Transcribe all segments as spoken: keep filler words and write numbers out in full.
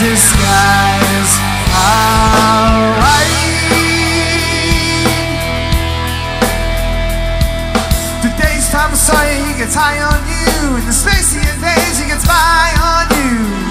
the skies are white. Today's time of sight, he gets high on you. In the space he invades, he gets by on you.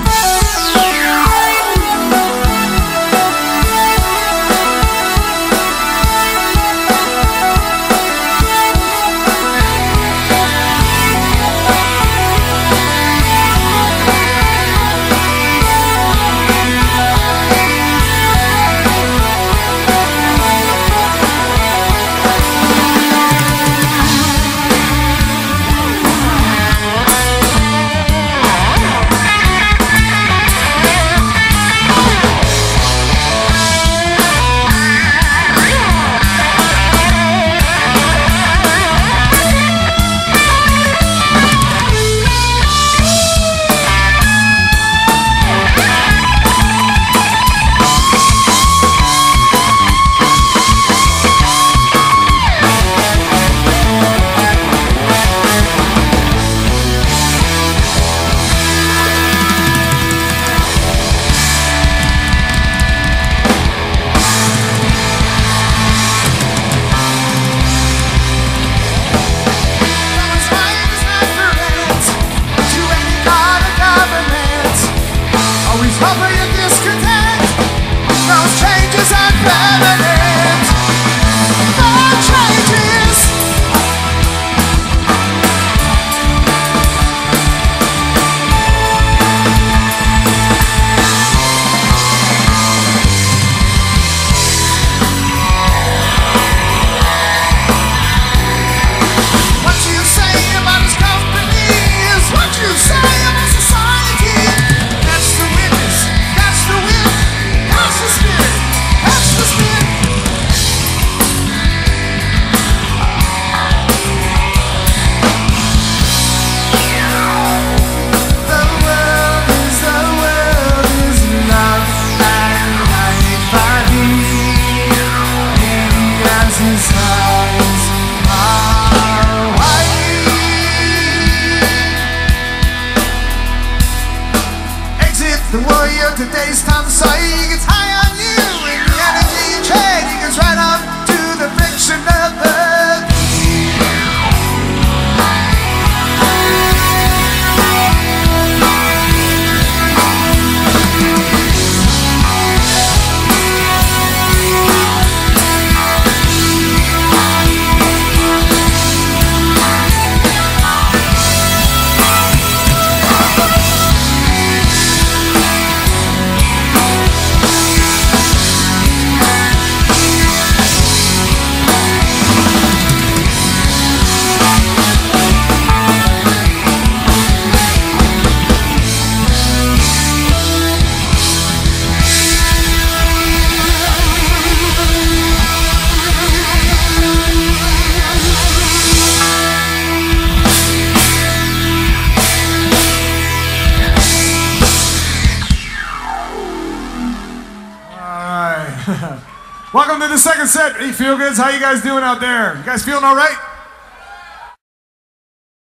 The warrior, today's time to sight, he gets high on you. In the energy you trade, he gets right up to the friction of the Welcome to the second set. Hey, Feel Goods. How you guys doing out there? You guys feeling all right?